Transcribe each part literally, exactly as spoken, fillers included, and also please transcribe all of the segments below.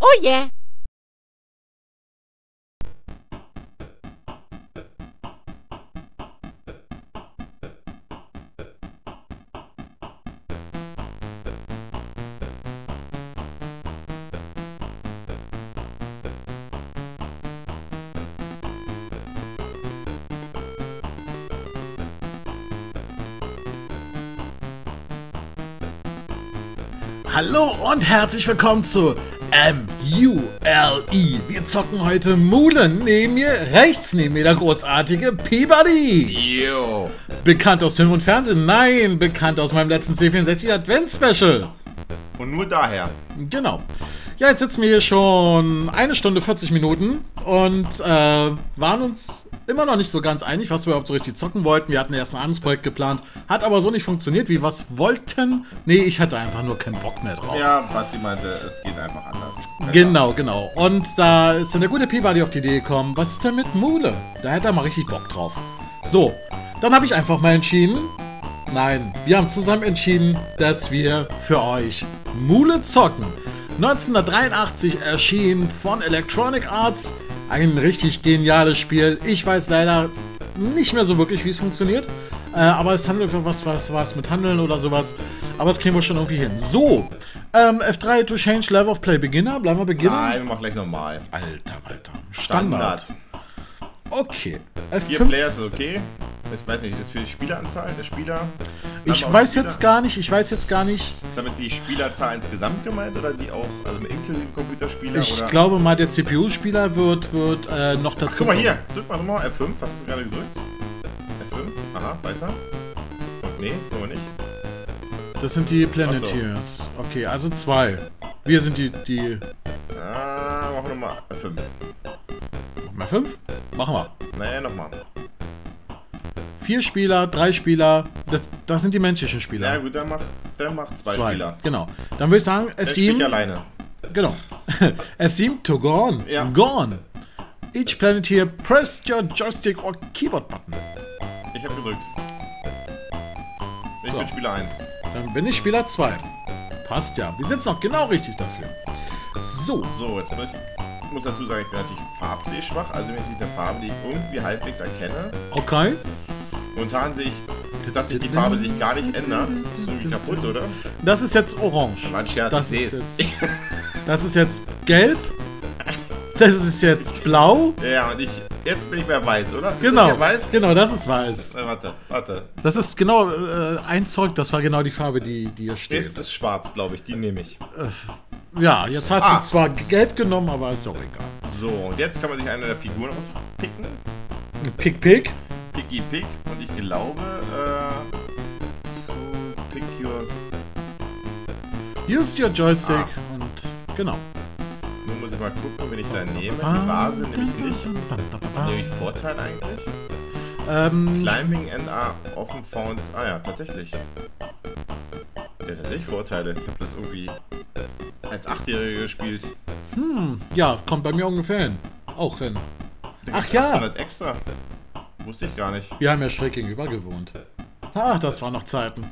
Oh yeah! Hallo und herzlich willkommen zu M U L E. Wir zocken heute Mule. Neben mir, rechts neben mir der großartige P-Buddy. Yo. Bekannt aus Film und Fernsehen. Nein, bekannt aus meinem letzten C vierundsechzig Advents-Special. Und nur daher. Genau. Ja, jetzt sitzen wir hier schon eine Stunde vierzig Minuten und äh, waren uns immer noch nicht so ganz einig, was wir überhaupt so richtig zocken wollten. Wir hatten erst ein anderes Projekt geplant, hat aber so nicht funktioniert, wie wir es wollten. Nee, ich hatte einfach nur keinen Bock mehr drauf. Ja, Basti meinte, es geht einfach anders. Besser. Genau, genau. Und da ist dann der gute P-Buddy auf die Idee gekommen, was ist denn mit Mule? Da hätte er mal richtig Bock drauf. So, dann habe ich einfach mal entschieden, nein, wir haben zusammen entschieden, dass wir für euch Mule zocken. neunzehnhundertdreiundachtzig erschien von Electronic Arts. Ein richtig geniales Spiel. Ich weiß leider nicht mehr so wirklich, wie es funktioniert. Äh, aber es handelt für was, was, was mit Handeln oder sowas. Aber es kriegen wir schon irgendwie hin. So, ähm, F drei to change level of play Beginner. Bleiben wir Beginner? Nein, wir machen gleich normal. Alter, Alter. Standard. Standard. Okay. F Vier fünf. Player ist okay. Ich weiß nicht, ist für die Spieleranzahl der Spieler? Ich Haben weiß Spieler? jetzt gar nicht, ich weiß jetzt gar nicht. Ist damit die Spielerzahl insgesamt gemeint oder die auch, also mit inklusive Computerspieler? Ich oder? glaube mal, der C P U-Spieler wird, wird äh, noch dazu Ach, guck mal kommen. hier, drück mal nochmal F fünf, was hast du gerade gedrückt? F fünf, aha, weiter. Und nee, das wollen wir nicht. Das sind die Planeteers. Okay, also zwei. Wir sind die, die... Ah, machen wir nochmal F fünf. Machen wir fünf? Machen wir. Nee, nochmal. Vier Spieler, drei Spieler. Das, das sind die menschlichen Ja Spieler. gut, dann macht, dann macht zwei, Zwei. Spieler. Genau. Dann würde ich sagen, Der F spielt sieben. alleine. Genau. F sieben to gone. Ja. Gone. Each Planeteer press your joystick or keyboard button. Ich habe gedrückt. Ich So. bin Spieler eins. Dann bin ich Spieler zwei. Passt ja. Wir sitzen auch genau richtig dafür. So. So, jetzt muss ich muss dazu sagen, ich bin natürlich farbsehschwach, also wenn ich eine Farbe, die ich irgendwie halbwegs erkenne. Okay. Momentan sehe ich, dass sich die Farbe sich gar nicht ändert. Das ist irgendwie kaputt, oder? Das ist jetzt orange. Mein Scherz, Das ich ist sehe jetzt, das ist jetzt gelb. Das ist jetzt blau. es. Ja, und ich, jetzt bin ich mehr weiß, oder? Ist Genau. das hier weiß? Genau, das ist weiß. Äh, warte, warte. Das ist genau äh, ein Zeug, das war genau die Farbe, die, die hier steht. Jetzt ist schwarz, glaube ich, die nehme ich. Ja, jetzt hast Ah. du zwar gelb genommen, aber ist auch egal. So, und jetzt kann man sich eine der Figuren auspicken. Pick, pick. Picky Pick. Und ich glaube, äh... Pick your... Use your joystick Ah. und genau. Nun muss ich mal gucken, wenn ich da nehme. Die Vase nehme ich nicht. Nehme ich Vorteil eigentlich? Ähm, Climbing and are often found... Ah ja, tatsächlich. Ja, tatsächlich Vorteile. Ich habe das irgendwie als Achtjähriger gespielt. ja, kommt bei mir ungefähr hin. Auch hin. Ach ja, achthundert extra. Wusste ich gar nicht. wir haben ja schräg gegenüber gewohnt. Ach, das waren noch Zeiten.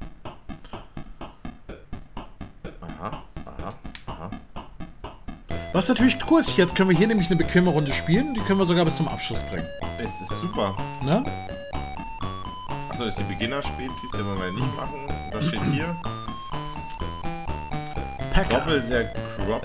Aha, aha, aha. Was natürlich cool ist, jetzt können wir hier nämlich eine bequeme Runde spielen. Die können wir sogar bis zum Abschluss bringen. Es ist super. Ne? Achso, das ist die Beginner-Spezies, die wollen wir nicht machen. Was steht hier? Packer. Doppel sehr crop.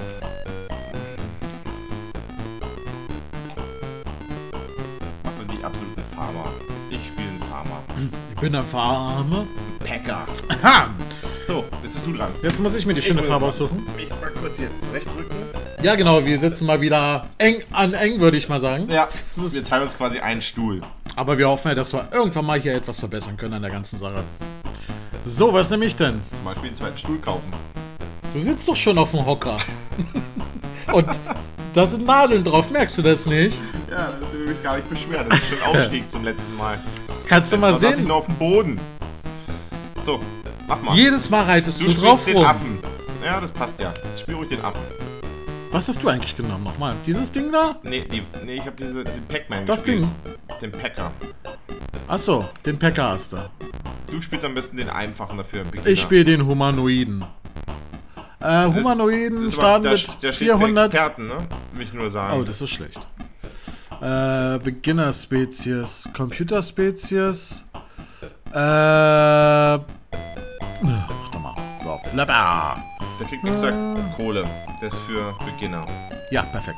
Was sind die absoluten Farmer? Ich spiele einen Farmer. Ich bin ein Farmer. Packer. Ha! So, jetzt bist du dran. Jetzt muss ich mir die schöne Ich Farbe muss- aussuchen. Ich mal kurz hier zurechtdrücken. Ja, genau, wir sitzen mal wieder eng an eng, würde ich mal sagen. Ja, Das ist- wir teilen uns quasi einen Stuhl. Aber wir hoffen ja, dass wir irgendwann mal hier etwas verbessern können an der ganzen Sache. So, was nehme ich denn? Zum Beispiel einen zweiten Stuhl kaufen. Du sitzt doch schon auf dem Hocker. Und da sind Nadeln drauf, merkst du das nicht? Ja, das will mich gar nicht beschweren. Das ist schon Aufstieg zum letzten Mal. Kannst du mal Jetzt saß ich sehen. nur auf dem Boden. So, mach mal. Jedes Mal reitest du du, spielst drauf den rum. Affen. Ja, das passt ja. Spiel ruhig den Affen. Was hast du eigentlich genommen nochmal? Dieses Ding da? Nee, die, nee ich habe diese, diesen Pac-Man Das gespielt. Ding? Den Packer. Achso, den Packer hast du. Du spielst am besten den einfachen dafür im Beginner. Ich spiele den Humanoiden. Äh, Humanoiden das, das starten da, mit da steht vierhundert. Für Experten, ne? Will ich nur sagen. Oh, das ist schlecht. Äh, Beginner-Spezies, Computer-Spezies. Äh. Ach, doch mal. So, Flapper. Der kriegt extra äh. Kohle. Der ist für Beginner. Ja, perfekt.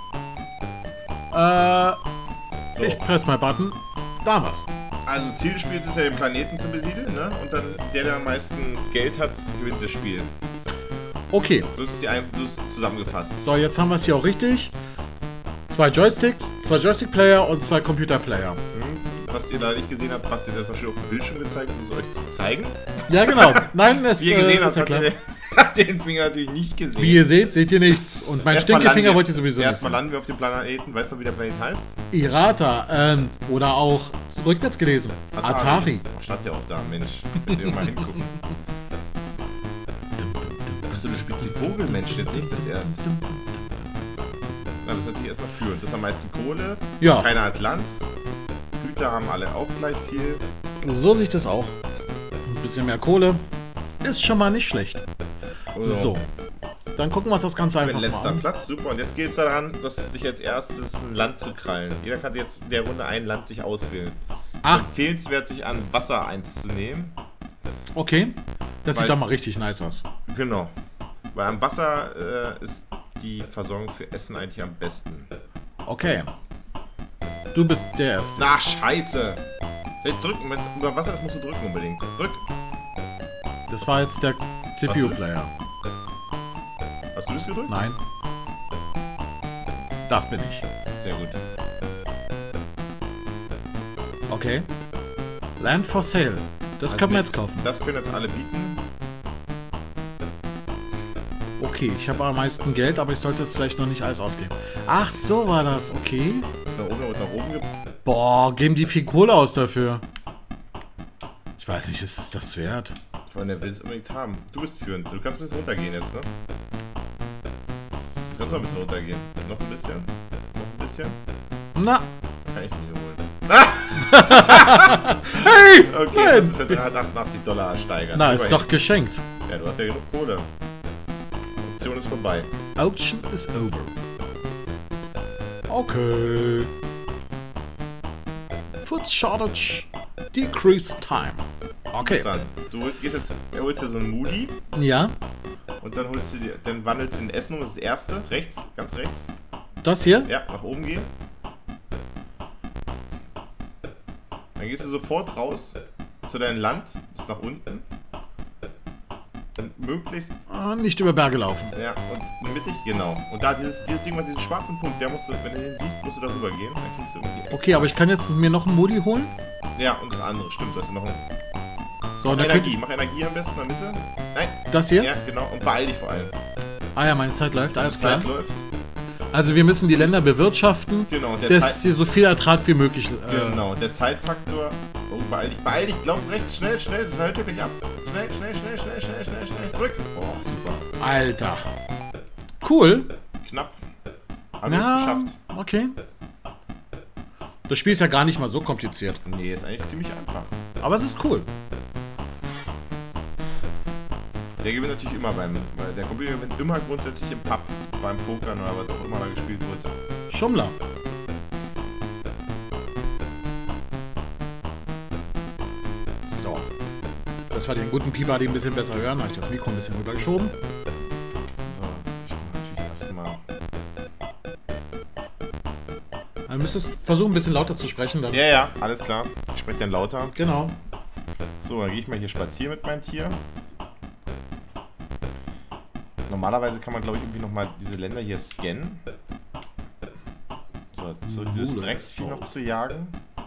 Äh. So. Ich press mal Button. Da was. Also Ziel des Spiels ist ja, den Planeten zu besiedeln, ne? Und dann der, der am meisten Geld hat, gewinnt das Spiel. Okay. So ist die ein so ist zusammengefasst. So, jetzt haben wir es hier auch richtig. Zwei Joysticks, zwei Joystick-Player und zwei Computer-Player. Hm. Was ihr da nicht gesehen habt, passt ihr das wahrscheinlich auf dem Bildschirm gezeigt, um es euch zu zeigen. Ja, genau. Nein, es Wie ihr gesehen äh, habt, ist ja klar. habt ihr den Finger natürlich nicht gesehen. Wie ihr seht, seht ihr nichts. Und mein Stinkefinger wollt ihr sowieso nicht. Erstmal landen wir auf dem Planeten. Weißt du, wie der Planet heißt? Irata. Ähm, oder auch rückwärts gelesen. Atari. Atari. Stand ja auch da, Mensch. Mit dem mal hingucken. Achso, du spielst die Vogelmenschen jetzt nicht das erst. Na, das ist natürlich erstmal führend. Das ist am meisten Kohle. Ja. Keiner hat Land. Güter haben alle auch gleich viel. So sieht das auch. Ein bisschen mehr Kohle. Ist schon mal nicht schlecht. Also. So. Dann gucken wir uns das Ganze einfach Mit mal letzter an. Platz, super. Und jetzt geht es daran, dass sich als erstes ein Land zu krallen. Jeder kann jetzt in der Runde ein Land sich auswählen. Ach. Empfehlenswert, sich an Wasser eins zu nehmen. Okay. Das Weil, sieht doch mal richtig nice aus. Genau. Weil am Wasser äh, ist die Versorgung für Essen eigentlich am besten. Okay. Du bist der Erste. Na, scheiße! Hey, drücken, mit, über Wasser das musst du drücken unbedingt. Drück! Das war jetzt der C P U-Player. Hast du das gedrückt? Nein. Das bin ich. Sehr gut. Okay. Land for Sale. Das Also können wir mit- jetzt kaufen. Das können jetzt alle bieten. Okay, ich habe am meisten Geld, aber ich sollte es vielleicht noch nicht alles ausgeben. Ach, so war das. Okay. Ist nach oben und nach oben ge Boah, geben die viel Kohle aus dafür. Ich weiß nicht, ist es das wert? Von der will es unbedingt haben. Du bist führend. Du kannst ein bisschen runtergehen jetzt, ne? Du kannst noch ein bisschen runtergehen. Noch ein bisschen. Noch ein bisschen. Na. Kann ich nicht holen. Hey! Okay, Nein. das ist für dreihundertachtundachtzig Dollar steigern. Na, ist Immerhin. doch geschenkt. Ja, du hast ja genug Kohle. Option ist vorbei. Auction is over. Okay. Food shortage. Decrease time. Okay. Dann, du gehst jetzt, holst dir so einen Moody Ja. und dann holst du dir, dann wandelst du in Essen um, das ist das erste, rechts, ganz rechts. Das hier? Ja, nach oben gehen. Dann gehst du sofort raus zu deinem Land, das ist nach unten. Und möglichst, Ah, nicht über Berge laufen. ja, und mittig, genau. Und da dieses, dieses Ding mit diesem schwarzen Punkt, der musst du, wenn du den siehst, musst du da rüber gehen. Dann kriegst du irgendwie Okay, aber ich kann jetzt mir noch einen Modi holen? Ja, und das andere, stimmt, das ist noch ein So, und dann Energie. könnt- Mach Energie am besten in der Mitte. Nein. Das hier? Ja, genau. Und beeil dich vor allem. Ah ja, meine Zeit läuft, alles Die klar. Zeit läuft. Also wir müssen die Länder bewirtschaften, Genau. Der dass Zeit, sie so viel Ertrag wie möglich... Äh, genau. Der Zeitfaktor. Oh, beeil dich. Beeil dich. Lauf rechts. Schnell, schnell. Das hält dich ab. Schnell, schnell, schnell, schnell, schnell, schnell, schnell. Drück. Oh, super. Alter. Cool. Knapp. Haben wir es geschafft. okay. Das Spiel ist ja gar nicht mal so kompliziert. Nee, ist eigentlich ziemlich einfach. Aber es ist cool. Der gewinnt natürlich immer beim... Weil der Computer gewinnt immer grundsätzlich im Pub. Beim Pokern oder was auch immer da gespielt wird. Schummler. So. Das war den guten Peabody ein bisschen besser hören. Habe ich das Mikro ein bisschen rübergeschoben. So, ich mach natürlich erstmal... Du müsstest versuchen, ein bisschen lauter zu sprechen. Dann. Ja, ja, alles klar. Ich spreche dann lauter. Genau. So, dann gehe ich mal hier spazieren mit meinem Tier. Normalerweise kann man, glaube ich, irgendwie nochmal diese Länder hier scannen. So, so dieses Drecksvieh noch zu jagen.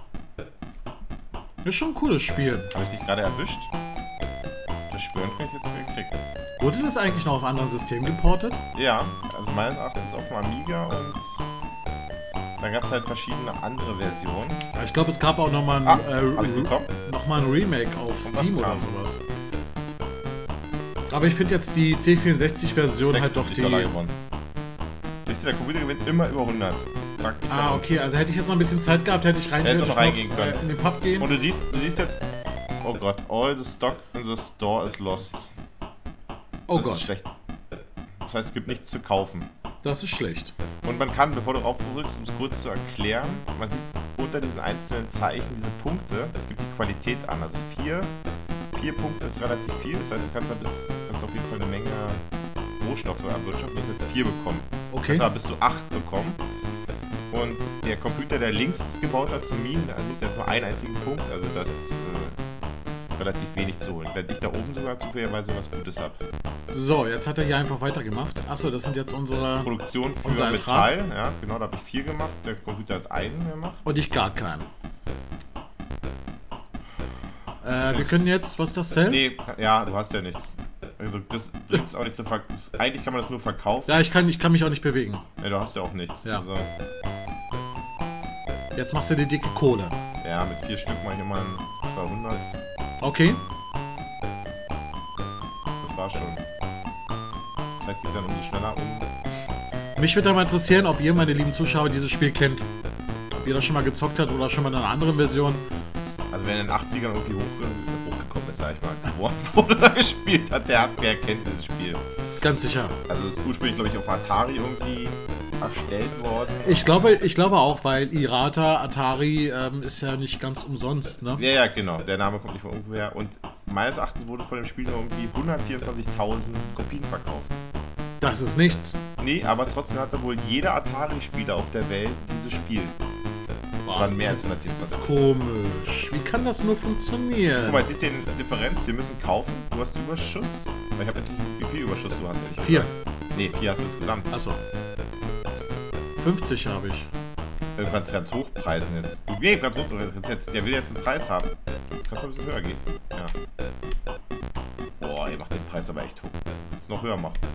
Ist schon ein cooles Spiel. Habe ich dich gerade erwischt? Das Spüren kann ich jetzt gekriegt. Wurde das eigentlich noch auf anderen Systemen geportet? Ja, also meines Erachtens auf dem Amiga und da gab es halt verschiedene andere Versionen. Ich glaube, es gab auch nochmal ein, Ah, äh, hab ich bekommen. noch mal ein Remake auf Und was Steam oder kam? sowas. Aber ich finde jetzt die C vierundsechzig-Version halt doch sechsundfünfzig Dollar die... gewonnen. Siehst du, der Computer gewinnt immer über hundert. Frag mich Ah, warum. okay, also hätte ich jetzt noch ein bisschen Zeit gehabt, hätte ich rein Hättest du theoretisch noch reingehen können. äh, in den Pub gehen. Und du siehst, du siehst jetzt... Oh Gott, all the stock in the store is lost. Oh Das Gott. ist schlecht. Das heißt, es gibt nichts zu kaufen. Das ist schlecht. Und man kann, bevor du raufdrückst, um es kurz zu erklären, man sieht unter diesen einzelnen Zeichen diese Punkte. Es gibt die Qualität an. Also vier, vier Punkte ist relativ viel. Das heißt, du kannst da bis, kannst auf jeden Fall eine Menge Rohstoffe erwirtschaften. Du hast jetzt vier bekommen. Okay. Du kannst aber bis zu acht bekommen. Und der Computer, der links das gebaut hat zum Minen, da siehst du jetzt nur einen einzigen Punkt. Also das ist äh, relativ wenig zu holen. Während ich da oben sogar zufälligerweise was Gutes habe. So, jetzt hat er hier einfach weitergemacht. Achso, das sind jetzt unsere... Produktion für unser Metall. Ja, genau, da habe ich vier gemacht. Der Computer hat einen gemacht. Und ich gar keinen. Äh, wir können jetzt... Was ist das, Cell? Nee, ja, du hast ja nichts. Also das bringt es auch nicht zu verkaufen. Eigentlich kann man das nur verkaufen. Ja, ich kann, ich kann mich auch nicht bewegen. Ja, du hast ja auch nichts. Ja. Also, Jetzt machst du die dicke Kohle. ja, mit vier Stück mache ich immer ein zweihundert. Okay. Das war schon. Zeit geht dann umso schneller um. Mich würde aber interessieren, ob ihr, meine lieben Zuschauer, dieses Spiel kennt. Ob ihr das schon mal gezockt habt oder schon mal in einer anderen Version. Also wer in den achtzigern irgendwie hoch, hochgekommen ist, sag ich mal, geboren wurde oder gespielt hat, der, hat, der kennt dieses Spiel. Ganz sicher. Also es ist ursprünglich, glaube ich, auf Atari irgendwie erstellt worden. Ich glaube, ich glaube auch, weil Irata, Atari ähm, ist ja nicht ganz umsonst, ne? Ja, ja, genau. Der Name kommt nicht von irgendwoher. Und meines Erachtens wurde von dem Spiel nur irgendwie hundertvierundzwanzigtausend Kopien verkauft. Das ist nichts. Nee, aber trotzdem hatte wohl jeder Atari-Spieler auf der Welt dieses Spiel. Waren mehr als hundertvierundzwanzig. Komisch. Wie kann das nur funktionieren? Guck mal, jetzt ist die Differenz. Wir müssen kaufen. Du hast Überschuss. Weil ich habe jetzt nicht, wie viel Überschuss du hast. Ehrlich Vier. gesagt. Nee, vier hast du insgesamt. Achso. fünfzig habe ich. Du kannst ganz hoch preisen jetzt. Du, nee, ganz hoch. Jetzt, der will jetzt einen Preis haben. Kannst du ein bisschen höher gehen. Ja. Boah, ihr macht den Preis aber echt hoch. Kannst noch höher machen.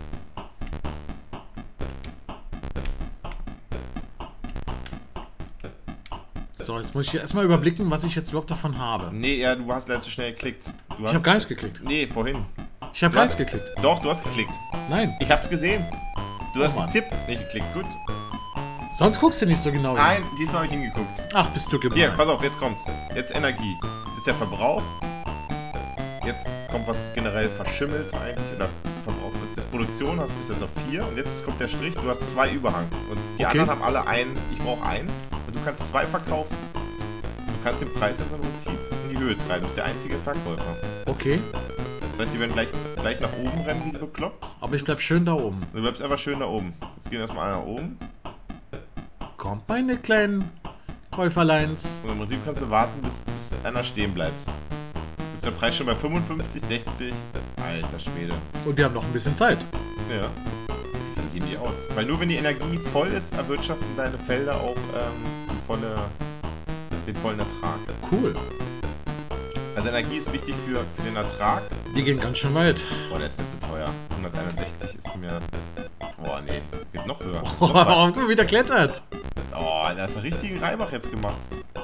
So, jetzt muss ich hier erstmal überblicken, was ich jetzt überhaupt davon habe. Nee, ja, du hast leider zu schnell geklickt. Du Ich hast, habe gar nichts geklickt. Nee, vorhin. Ich habe Du gar hast- nichts geklickt. Doch, du hast geklickt. Nein. Ich hab's gesehen. Du hast Mann. getippt, nicht geklickt. Gut. Sonst guckst du nicht so genau hin. Nein, diesmal habe ich hingeguckt. Ach, bist du Hier, gemein. pass auf, jetzt kommt's. Jetzt Energie. Das ist der Verbrauch. Jetzt kommt was generell verschimmelt eigentlich oder verbraucht wird. Das ist Produktion, hast du bis jetzt auf vier. Und jetzt kommt der Strich, du hast zwei Überhang. Und die Okay. anderen haben alle einen, ich brauche einen. Und du kannst zwei verkaufen. Du kannst den Preis jetzt im Prinzip in die Höhe treiben. Du bist der einzige Verkäufer. Okay, Das heißt, die werden gleich, gleich nach oben rennen, wie bekloppt. aber ich bleib schön da oben. Du bleibst einfach schön da oben. Jetzt gehen erstmal alle nach oben. Kommt meine kleinen Käuferleins. Und im Prinzip kannst du warten, bis, bis einer stehen bleibt. Jetzt ist der Preis schon bei fünfundfünfzig, sechzig. Alter Schwede. Und wir haben noch ein bisschen Zeit. Ja. Wie gehen die aus? Weil nur wenn die Energie voll ist, erwirtschaften deine Felder auch ähm, die volle, den vollen Ertrag. Cool. Also Energie ist wichtig für, für den Ertrag. Die gehen ganz schön weit. Boah, der ist mir zu teuer. hunderteinundsechzig ist mir... Boah, nee. Geht noch höher. Oh, Noch weit. guck mal, wie der klettert. Oh, da ist einen richtigen Reibach jetzt gemacht.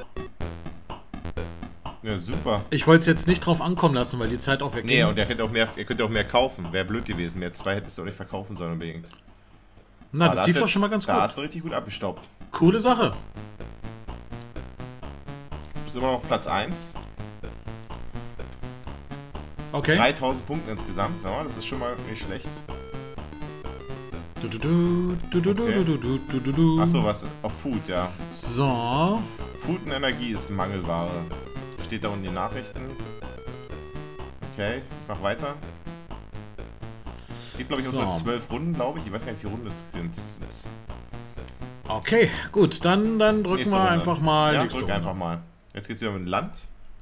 Ja, super. Ich wollte es jetzt nicht drauf ankommen lassen, weil die Zeit auch wegging. Nee, und er könnte auch mehr, er könnte auch mehr kaufen. Wäre blöd gewesen. Mehr zwei hättest du auch nicht verkaufen sollen unbedingt. Na, Ah, das da lief hast doch du- schon mal ganz Da gut. hast du richtig gut abgestaubt. Coole Sache. Du bist immer noch auf Platz eins. Okay. dreitausend Punkte insgesamt. Ja, das ist schon mal nicht schlecht. Du, du, du, du, du, Okay. du, du, du, du, du, du. Achso, was? Auf Food, ja. So. Food und Energie ist Mangelware. Steht da unten in den Nachrichten. Okay, ich mach weiter. Es geht, glaube ich, So. unter zwölf Runden, glaube ich. Ich weiß gar nicht, wie Runden das sind. Okay, gut. Dann, dann drücken Nächste wir Runde. einfach mal. Ja, nächste drück Runde. einfach mal. Jetzt geht's wieder mit dem Land.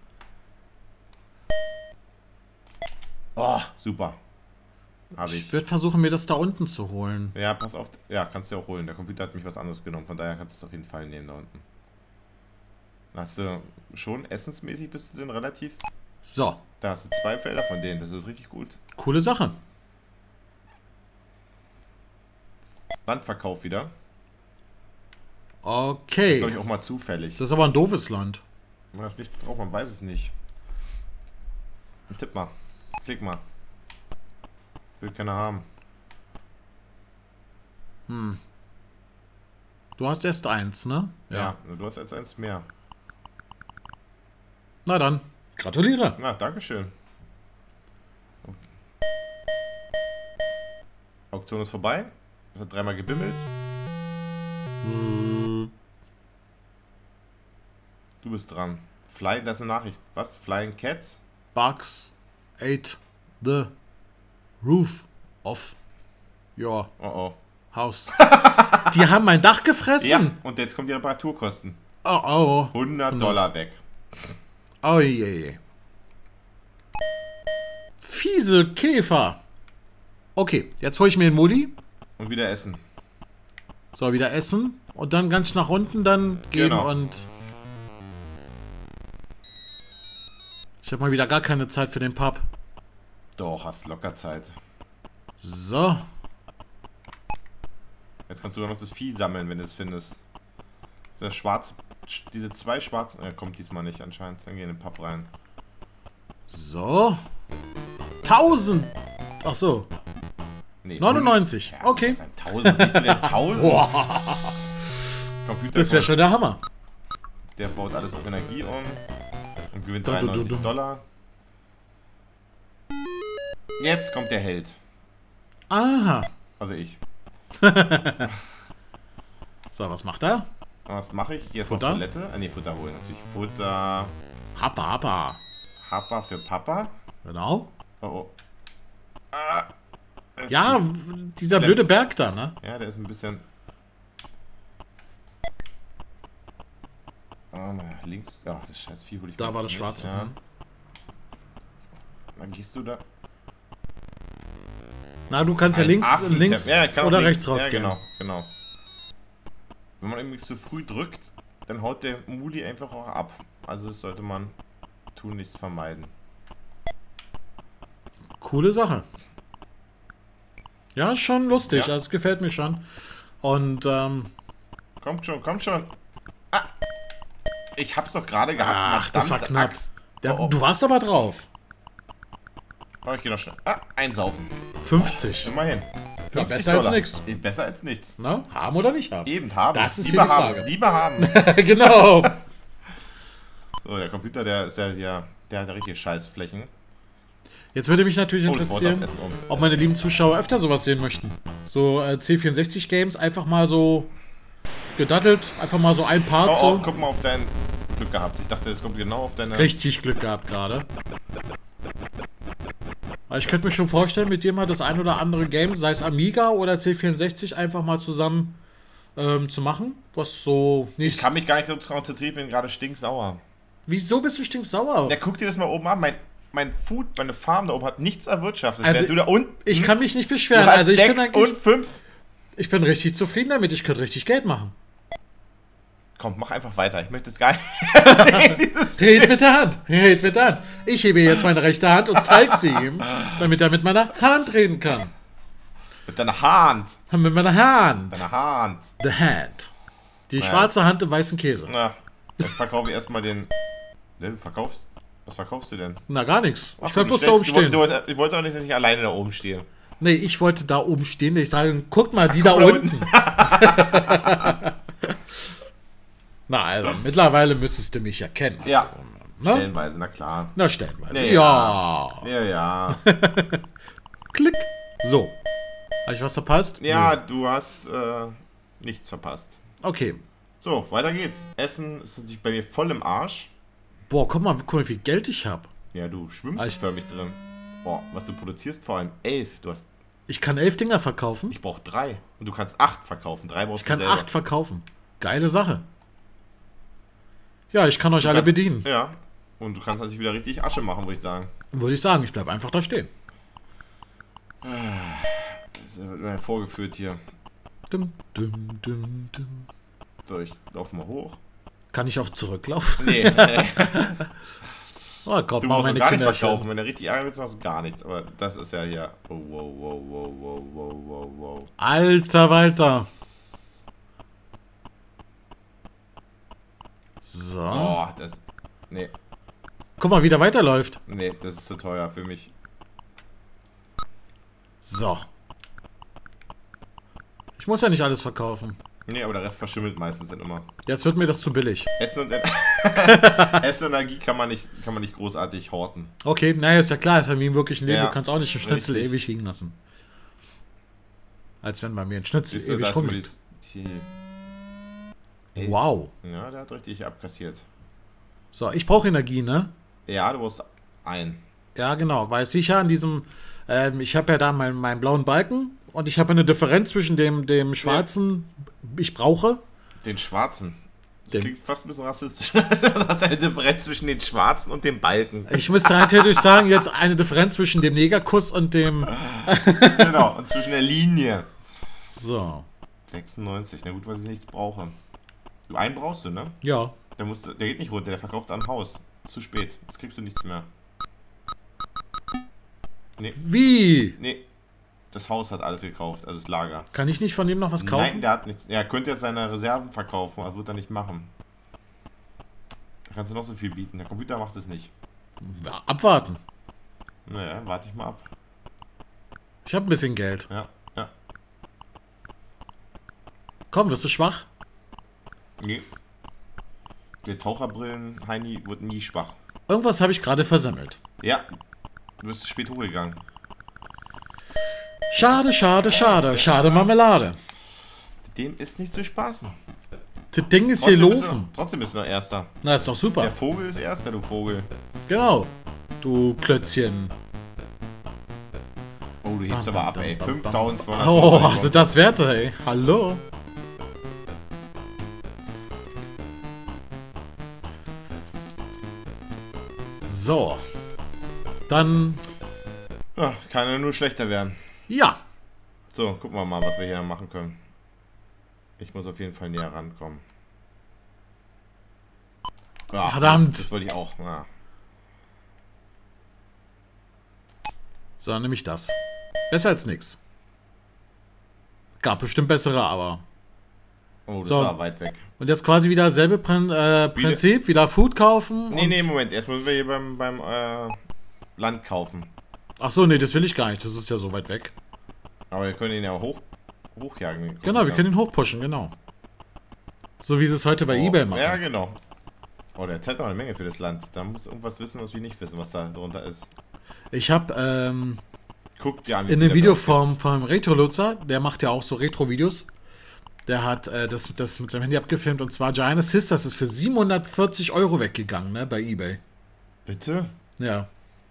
Oh, super. Habe Ich ich. würde versuchen, mir das da unten zu holen. Ja, pass auf. Ja, kannst du auch holen. Der Computer hat mich was anderes genommen. Von daher kannst du es auf jeden Fall nehmen da unten. Dann hast du schon essensmäßig bist du denn relativ. So. Da hast du zwei Felder von denen. Das ist richtig gut. Coole Sache. Landverkauf wieder. Okay. Glaube ich auch mal zufällig. Das ist aber ein doofes Land. Man ist nichts drauf, man weiß es nicht. Tipp mal. Klick mal. Will keiner haben. Hm. Du hast erst eins, ne? Ja. Du hast jetzt eins mehr. Na dann. Gratuliere. Auktion ist vorbei. Es hat dreimal gebimmelt. Hm. Du bist dran. Fly, das ist eine Nachricht. Was? Flying Cats? Bugs ate the roof of your Oh oh. house. Die haben mein Dach gefressen. Ja, und jetzt kommen die Reparaturkosten. Oh oh. hundert Dollar weg. Oh je. Fiese Käfer. Okay, jetzt hole ich mir den Muli. Und wieder essen. So, wieder essen. Und dann ganz nach unten dann gehen Genau. und... Ich habe mal wieder gar keine Zeit für den Pub. Doch, hast locker Zeit. So. Jetzt kannst du doch noch das Vieh sammeln, wenn du es findest. Dieser schwarz... Diese zwei schwarzen... Er kommt diesmal nicht anscheinend. Dann geh in den Pub rein. So. tausend. Ach so. Nee, neunundneunzig. Ja, Okay. tausend. Bist du denn tausend? Boah. Computer Das wäre schon der Hammer. Der baut alles auf Energie um. Und gewinnt Dum, dum, dreiundneunzig dum, dum. Dollar. Jetzt kommt der Held. Aha. Also ich. So, was macht er? Was mache ich? Ich gehe jetzt auf Futter? Toilette. Ah ne, Futter holen natürlich. Futter. Happa, happa. Happa für Papa. Genau. Oh oh. Ah, es Ja, zieht. dieser Klemmt. blöde Berg da, ne? Ja, der ist ein bisschen. Ah, na, links. Ach, das scheiß Vieh hol ich Da mir war jetzt das nicht, Schwarze. Ja. hm. Dann gehst du da. Na, du kannst ja Ein links, Affentap. links Ja, ich kann auch oder links. rechts rausgehen. Ja, genau, genau. Wenn man irgendwie zu früh drückt, dann haut der Muli einfach auch ab. Also das sollte man tunlichst vermeiden. Coole Sache. Ja, ist schon lustig. Ja. Also, es gefällt mir schon. Und, ähm, Kommt schon, kommt schon. Ah! Ich hab's doch gerade gehabt. ach, das war verdammte knapp. Axt. Der, Oh, oh. du warst aber drauf. Oh, ich geh noch schnell. Ah, einsaufen. fünfzig. Immerhin. Ja, fünfzig besser als Dollar. nix. Besser als nichts. Na, haben oder nicht haben? Eben haben. Das ist Lieber hier die haben. Frage. Lieber haben. Genau. So, der Computer, der ist ja, ja der hat ja richtige Scheißflächen. Jetzt würde mich natürlich Oh, das baut interessieren, das Essen um. ob meine lieben Zuschauer öfter sowas sehen möchten. So äh, C vierundsechzig Games, einfach mal so gedattelt, einfach mal so ein Part Oh, oh, so. guck mal auf dein Glück gehabt. Ich dachte, das kommt genau auf deine... Richtig Glück gehabt gerade. Aber ich könnte mir schon vorstellen, mit dir mal das ein oder andere Game, sei es Amiga oder C vierundsechzig, einfach mal zusammen ähm, zu machen. Was so Ich nicht. kann mich gar nicht so konzentrieren, bin gerade stinksauer. Wieso bist du stinksauer? Ja, guck dir das mal oben an. Mein, mein Food, meine Farm da oben hat nichts erwirtschaftet. Also, Während du da unten... Ich kann mich nicht du beschweren. hast Also ich bin sechs eigentlich, und fünf. ich bin richtig zufrieden damit. Ich könnte richtig Geld machen. Komm, mach einfach weiter. Ich möchte es gar nicht sehen, dieses Red mit der Hand. Red mit der Hand. Ich hebe jetzt meine rechte Hand und zeige sie ihm, damit er mit meiner Hand reden kann. Mit deiner Hand. Mit meiner Hand. Deiner Hand. The Hand. Die Naja. schwarze Hand im weißen Käse. Na, jetzt verkaufe ich erstmal den... Ne, du verkaufst... Was verkaufst du denn? Na, gar nichts. Ach, Ich werde du bloß da oben stellst- stehen. Du, wolltest- ich wollte auch nicht, dass ich alleine da oben stehe. Nee, ich wollte da oben stehen. Ich sage, guck mal, die guck da mal unten. Na, also, mittlerweile müsstest du mich ja kennen. Ja. Also, ne? Stellenweise, na klar. Na, stellenweise. Ja. Ja. Ja, ja. Klick. So. Habe ich was verpasst? Ja, du hast äh, nichts verpasst. Okay. So, weiter geht's. Essen ist natürlich bei mir voll im Arsch. Boah, guck mal, guck mal, wie viel Geld ich habe. Ja, du schwimmst Ah, ich- förmlich drin. Boah, was du produzierst, vor allem elf. Du hast, Ich kann elf Dinger verkaufen. ich brauche drei. Und du kannst acht verkaufen. Drei brauchst Ich kann du selber. acht verkaufen. Geile Sache. Ja, ich kann euch Du alle kannst- bedienen. Ja. Und du kannst natürlich wieder richtig Asche machen, würde ich sagen. Würde ich sagen, ich bleib einfach da stehen. Das wird mir vorgeführt hier. Dum, dum, dum, dum. So, ich laufe mal hoch. Kann ich auch zurücklaufen? Nee, nee. Oh Gott, Du mal brauchst meine doch gar nicht Kinder. verkaufen. Wenn du richtig ärgern willst, hast du gar nichts. Aber das ist ja hier. Oh, wow, wow, wow, wow, wow, wow, wow. Alter Walter. So. Oh, das. Nee, Guck mal, wie der weiterläuft. nee, das ist zu teuer für mich. So. Ich muss ja nicht alles verkaufen. Nee, aber der Rest verschimmelt meistens dann immer. Jetzt wird mir das zu billig. Essen und, Essen und Energie kann man, nicht, kann man nicht großartig horten. Okay, naja, ist ja klar, ist ja wie im wirklichen Leben. Ja, Du kannst auch nicht einen Schnitzel richtig. ewig liegen lassen. Als wenn bei mir ein Schnitzel Siehst du, da ewig ist mal rumliegt. die, die Wow. Ja, der hat richtig abkassiert. So, ich brauche Energie, ne? Ja, du brauchst ein. Ja, genau, weil sicher an diesem, ähm, ich habe ja da meinen, meinen blauen Balken und ich habe eine Differenz zwischen dem, dem schwarzen, ich brauche. Den schwarzen. Das Den- klingt fast ein bisschen rassistisch. Das ist eine Differenz zwischen den schwarzen und dem Balken. Ich müsste rein theoretisch sagen, jetzt eine Differenz zwischen dem Negerkuss und dem, Genau, und zwischen der Linie. so, sechsundneunzig, na gut, weil ich nichts brauche. Du einen brauchst du, ne? ja. Der, muss, der geht nicht runter, der verkauft am Haus. Ist zu spät, jetzt kriegst du nichts mehr. Nee, Wie? nee. Das Haus hat alles gekauft, also das Lager. Kann ich nicht von dem noch was kaufen? Nein, der hat nichts. Er könnte jetzt seine Reserven verkaufen, aber wird er nicht machen. Da kannst du noch so viel bieten. Der Computer macht es nicht. Ja, abwarten. Naja, warte ich mal ab. Ich habe ein bisschen Geld. Ja, ja. Komm, wirst du schwach? Nee. Der Taucherbrillen, Heini, wird nie schwach. Irgendwas habe ich gerade versemmelt. Ja. Du bist zu spät hochgegangen. Schade, schade, schade. Schade Marmelade. Dem ist nicht zu spaßen. Das Ding ist hier Trotzdem bist, laufen. du, trotzdem bist du noch Erster. Na, ist doch super. Der Vogel ist Erster, du Vogel. Genau. Du Klötzchen. Oh, du hebst aber ab, ey. fünftausendzweihundert. Oh, also das Werte, ey. Hallo. So. Dann, Ja, kann ja nur schlechter werden. ja. So, gucken wir mal, was wir hier machen können. Ich muss auf jeden Fall näher rankommen. Ja, Verdammt. Das, das wollte ich auch. Ja. So, dann nehme ich das. Besser als nix. Gab bestimmt bessere, aber. Oh, das So. war weit weg. Und jetzt quasi wieder dasselbe Prin äh, Prinzip. Wieder Food kaufen. Nee, und- nee, Moment. Erst müssen wir hier beim, beim äh, Land kaufen. Ach so, nee, das will ich gar nicht. Das ist ja so weit weg. Aber wir können ihn ja hoch, hochjagen. den Genau, wir Computer. können ihn hochpushen, genau. So wie sie es heute bei Oh, eBay machen. Ja, genau. Oh, der zahlt auch eine Menge für das Land. Da muss irgendwas wissen, was wir nicht wissen, was da drunter ist. Ich habe ähm, Guck dir an, wie in viel dem der Video bei uns vom, vom Retro-Lutzer, der macht ja auch so Retro-Videos, der hat äh, das, das mit seinem Handy abgefilmt und zwar Giant Sisters ist für siebenhundertvierzig Euro weggegangen, ne, bei eBay. gibt. Bitte? Ja.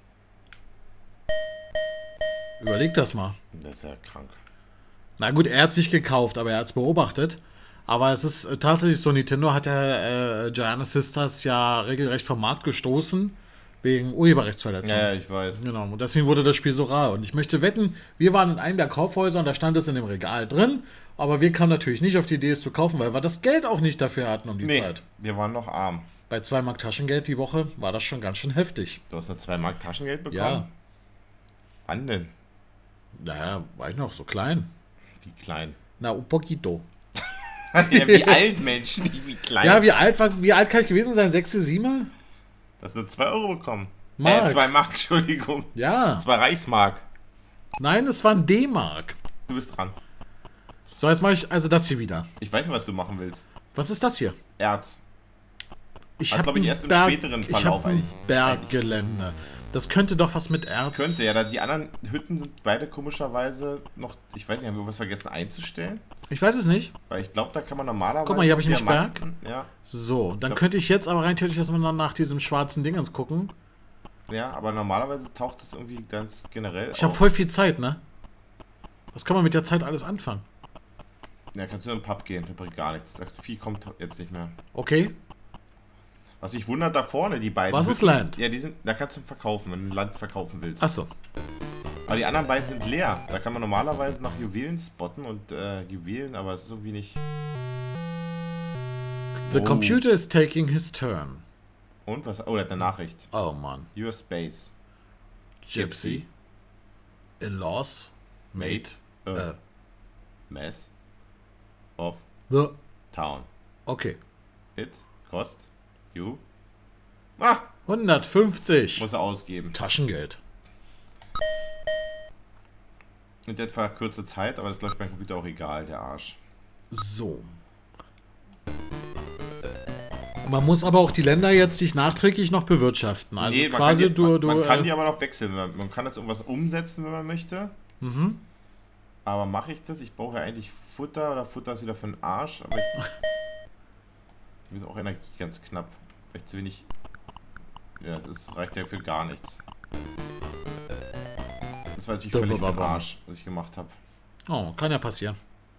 Überleg das mal. Das ist ja krank. Na gut, er hat es nicht gekauft, aber er hat es beobachtet. Aber es ist äh, tatsächlich so, Nintendo hat ja äh, Giant Sisters ja regelrecht vom Markt gestoßen, wegen Urheberrechtsverletzung. Ja, ja, ich weiß. Genau, und deswegen wurde das Spiel so rar. Und ich möchte wetten, wir waren in einem der Kaufhäuser und da stand es in dem Regal drin, aber wir kamen natürlich nicht auf die Idee, es zu kaufen, weil wir das Geld auch nicht dafür hatten um die Nee, Zeit. wir waren noch arm. Bei zwei Mark Taschengeld die Woche war das schon ganz schön heftig. Du hast noch zwei Mark Taschengeld bekommen? Ja. Wann denn? Naja, war ich noch so klein. Wie klein. Na, un poquito. Ja, wie alt, Mensch, nicht wie klein. Ja, wie alt, war, wie alt kann ich gewesen sein? Sechste, sieben? Du hast nur zwei Euro bekommen. Mark. Äh, zwei Mark, Entschuldigung. Ja. Zwei Reichsmark. Nein, es waren D-Mark. Du bist dran. So, jetzt mache ich also das hier wieder. Ich weiß nicht, was du machen willst. Was ist das hier? Erz. Ich Hat, habe glaub ich, ein erst im Berg, späteren ich Verlauf hab ein eigentlich. Berggelände. Das könnte doch was mit Erz. Könnte ja, da die anderen Hütten sind beide komischerweise noch, ich weiß nicht, haben wir was vergessen einzustellen? Ich weiß es nicht. Weil ich glaube, da kann man normalerweise... Guck mal, hier hab ich nämlich Diamanten- Ja, So, dann Doch. könnte ich jetzt aber rein theoretisch erstmal nach diesem schwarzen Dingens gucken. ja, aber normalerweise taucht es irgendwie ganz generell Ich habe auf. voll viel Zeit, ne? Was kann man mit der Zeit alles anfangen? Ja, kannst du in den Pub gehen, das bringt gar nichts. Das Vieh kommt jetzt nicht mehr. Okay. Was mich wundert, da vorne die beiden... Was ist Hütten- Land? Ja, die sind, da kannst du verkaufen, wenn du Land verkaufen willst. Achso. Aber die anderen beiden sind leer. Da kann man normalerweise nach Juwelen spotten und äh, Juwelen, aber es ist irgendwie nicht... The Oh. computer is taking his turn. Und was? Oh, der hat eine Nachricht. Oh Mann. Your space. Gypsy. In-laws. Mate. Äh, Äh. Mess. Of The. town. Okay. It cost you. Ah! hundertfünfzig. Muss er ausgeben. Taschengeld. In etwa kurze Zeit, aber das läuft beim Computer auch egal, der Arsch. So. Man muss aber auch die Länder jetzt nicht nachträglich noch bewirtschaften. Also Nee, man quasi kann die, du, man, du man kann äh, die aber noch wechseln. Man, man kann jetzt irgendwas umsetzen, wenn man möchte. mhm. Aber mache ich das? Ich brauche ja eigentlich Futter oder Futter ist wieder für den Arsch. Aber ich... Ich habe auch Energie ganz knapp. Vielleicht zu wenig... Ja, das ist, reicht ja für gar nichts. Das war natürlich völlig für den Arsch, was ich gemacht habe. Oh, kann ja passieren.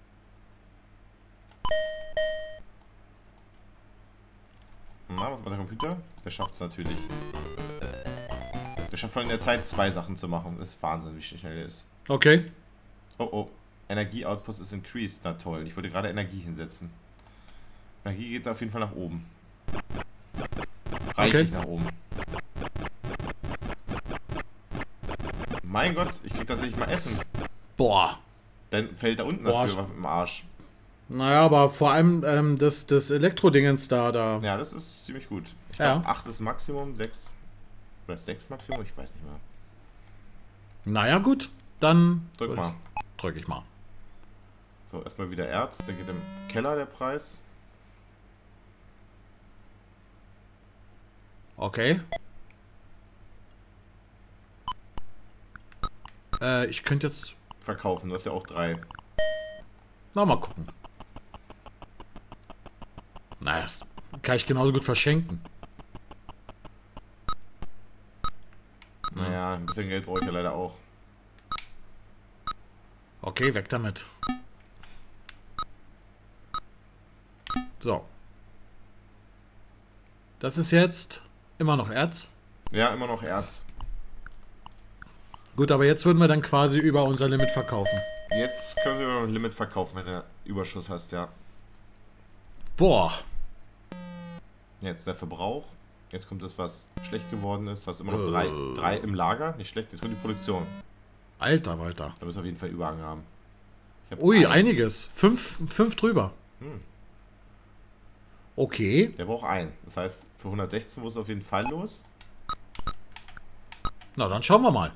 Na, was macht der Computer? Der schafft es natürlich. Der schafft in der Zeit zwei Sachen zu machen. Das ist Wahnsinn, wie schnell er ist. Okay. Oh oh. Energie-Output ist increased. Na toll. Ich wollte gerade Energie hinsetzen. Energie geht da auf jeden Fall nach oben. Reichlich okay. nach oben. Mein Gott, ich krieg tatsächlich mal Essen. Boah. Dann fällt da unten dafür was im Arsch. Naja, aber vor allem ähm, das, das Elektrodingens da, da. Ja, das ist ziemlich gut. Ich ja. glaube, acht ist Maximum, sechs. Oder sechs Maximum? Ich weiß nicht mehr. Naja, gut. Dann. Drück mal. Drück ich mal. So, erstmal wieder Erz. Der geht im Keller, der Preis. Okay. Äh, ich könnte jetzt... Verkaufen, du hast ja auch drei. Na, mal gucken. Naja, das kann ich genauso gut verschenken. Naja, ein bisschen Geld brauche ich ja leider auch. Okay, weg damit. So. Das ist jetzt immer noch Erz. Ja, immer noch Erz. Gut, aber jetzt würden wir dann quasi über unser Limit verkaufen. Jetzt können wir ein Limit verkaufen, wenn du Überschuss hast, ja. Boah. Jetzt der Verbrauch. Jetzt kommt das, was schlecht geworden ist. Du hast immer noch drei, uh. drei im Lager. Nicht schlecht, jetzt kommt die Produktion. Alter, Walter. Da müssen wir auf jeden Fall Überhang haben. Hab Ui, einen. einiges. Fünf, fünf drüber. Hm. Okay. Der braucht einen. Das heißt, für hundertsechzehn muss es auf jeden Fall los. Na, dann schauen wir mal.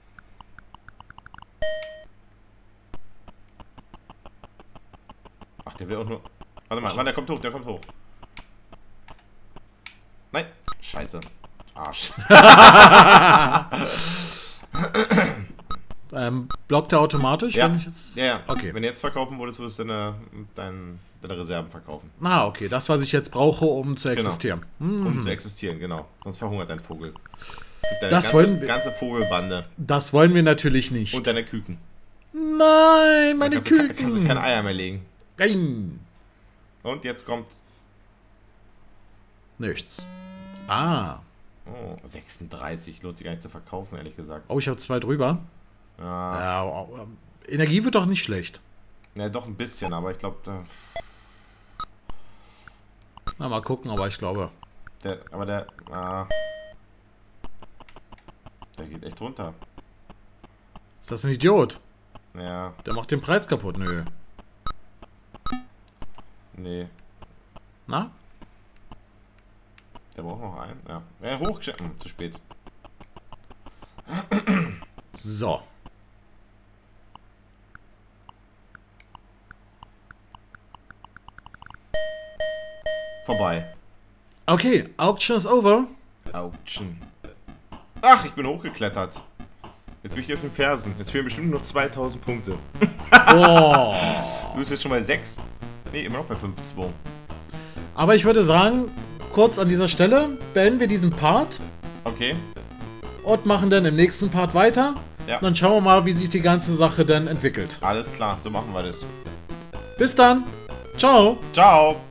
Ach, der will auch nur... Warte mal, Mann, der kommt hoch, der kommt hoch. Nein, scheiße. Arsch. ähm, blockt er automatisch? Ja, wenn ich jetzt... ja, ja. Okay. Wenn du jetzt verkaufen würdest, würdest du deine, deine, deine Reserven verkaufen. Ah, okay. Das, was ich jetzt brauche, um zu existieren. Genau. Mhm. Um zu existieren, genau. Sonst verhungert dein Vogel. Deine Das ganze, wollen wir... ganze Vogelbande. Das wollen wir natürlich nicht. Und deine Küken. Nein, meine Dann kannst Küken. Du, kannst du keine Eier mehr legen. Nein. Und jetzt kommt... Nichts. Ah. Oh, sechsunddreißig. Lohnt sich gar nicht zu verkaufen, ehrlich gesagt. Oh, ich habe zwei drüber. Ja. Ja, oh, oh. Energie wird doch nicht schlecht. Ja, doch ein bisschen, aber ich glaube, da... Na, mal gucken, aber ich glaube... Der, aber der... Ah, der geht echt runter. Ist das ein Idiot? Ja. Der macht den Preis kaputt. Nö. Nee. Na? Der braucht noch einen. Ja. Ja, hochgeschickt. Hm, zu spät. So. Vorbei. Okay, Auction is over. Auction. Ach, ich bin hochgeklettert. Jetzt bin ich auf den Fersen. Jetzt fehlen bestimmt noch zweitausend Punkte. Oh. Du bist jetzt schon bei sechs? Nee, immer noch bei fünf Komma zwei. Aber ich würde sagen, kurz an dieser Stelle beenden wir diesen Part. Okay. Und machen dann im nächsten Part weiter. Ja. Und dann schauen wir mal, wie sich die ganze Sache dann entwickelt. Alles klar, so machen wir das. Bis dann. Ciao. Ciao.